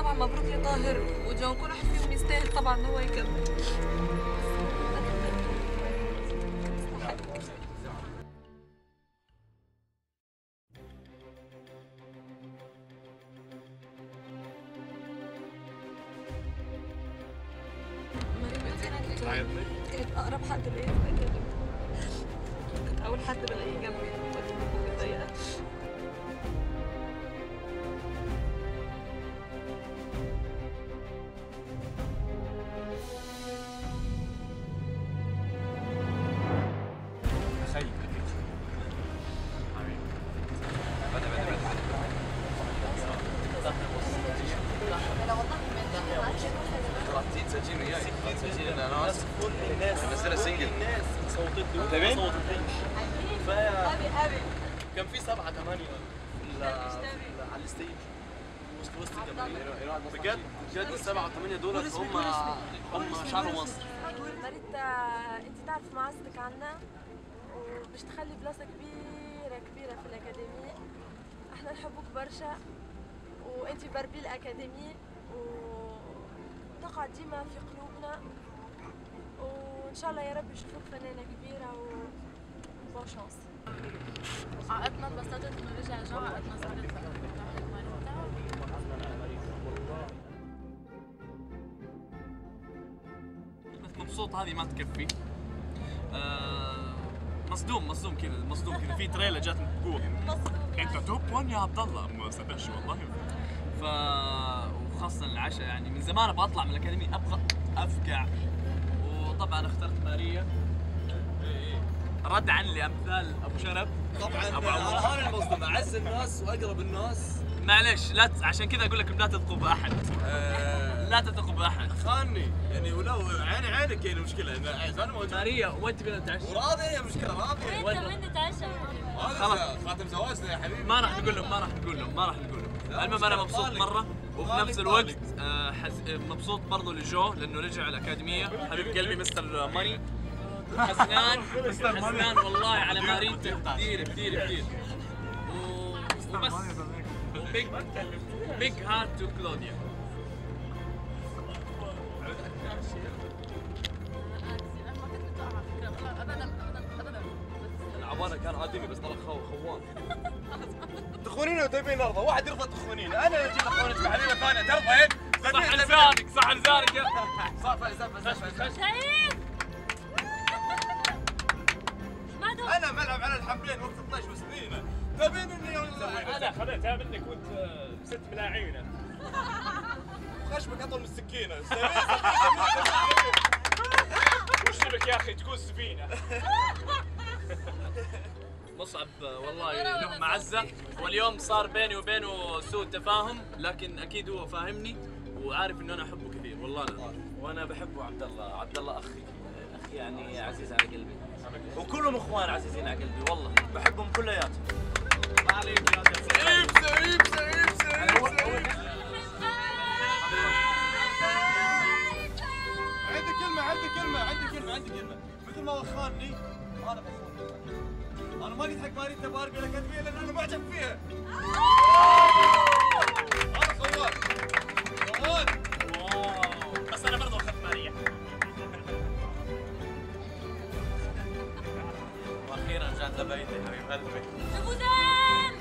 طبعا مبروك يا طاهر وجون، كل واحد فيهم يستاهل طبعا ان هو يكمل. كنت اقرب حد ليا في الاكاديمي، كنت اول حد بلاقيه جنبي وقت ما بكون متضايقه. كان في 7 8 على الستيج وسط الجماهير بجد بجد. 7 8 دول هم شعب مصر. ماريتا انت تعرف معزتك عنا وباش تخلي بلاصه كبيره في الاكاديميه. احنا نحبوك برشا وانت بربي الاكاديميه وتقعد ديما في قلوبنا، وان شاء الله يا رب يشوفوك فنانه كبيره وبون شانس. عقدنا انبسطت انه رجع جون، عقدنا صارت مبسوط هذه ما تكفي. مصدوم كذا في تريلر جات من بقوة انت توب 1 يا عبد الله، ما صدقش والله. وخاصة العشاء يعني من زمان ابغى اطلع من الاكاديمي، ابغى افقع. وطبعا اخترت ماريا ردعا لامثال ابو شرف. طبعا انا المصدوم اعز الناس واقرب الناس. معلش لا عشان كذا اقول لكم لا تثقوا باحد. لا تثقوا باحد. خاني يعني ولو عينك يعني مشكله انا موجود. ماريا وانت بينا نتعشى وراضي، هي مشكله راضي. وين نتعشى؟ خلاص خاتم زواجنا يا حبيبي. ما راح نقول لهم. المهم انا مبسوط مره، وفي نفس الوقت مبسوط برضه لجو لانه رجع الاكاديميه. حبيب قلبي مستر ماني. حسنان والله على ماريتا كثير وبس. بيج هارت تو كلوديا. العبارة كان آدمي بس ترى خوان. تخونينه وتبين نرضى، واحد يرضى تخونينه، انا اللي اجيب اخونك علينا ثانية ترضين؟ صح لسانك يا انا ملعب على الحملين وقت الطيش وسنينه، تبين اني انا خذيتها منك وانت 6 ملاعينه وخشمك اطول من السكينه. وش بك يا اخي تقول سفينه؟ مصعب والله له معزه، واليوم صار بيني وبينه سوء تفاهم، لكن اكيد هو فاهمني وعارف انه انا احبه كثير والله لا. وانا بحبه عبد الله اخي يعني عزيز على قلبي، وكلهم اخوان عزيزين على قلبي والله، بحبهم كلياتهم. ما عليك يا سعيد. عندي كلمة مثل ما هو خانني انا بخونك. انا ما قلت حق ماريتا بارقة الاكاديمية لان انا معجب فيها. انا خوان بس انا برضه اخذت ماريا. واخيرا رجعت لبيتي حبيب قلبي.